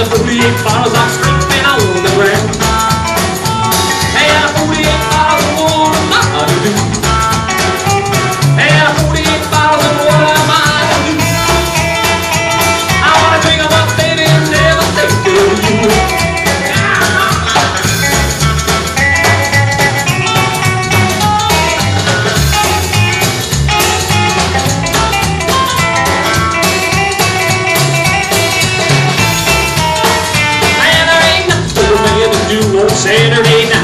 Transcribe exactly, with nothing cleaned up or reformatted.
the forty-eight bottles I'm sleeping on the ground. Hey, the forty-eight bottles of what am I to do? Hey, the forty-eight bottles of what am I to do? I wanna drink them up, baby, and never think of you. Saturday night.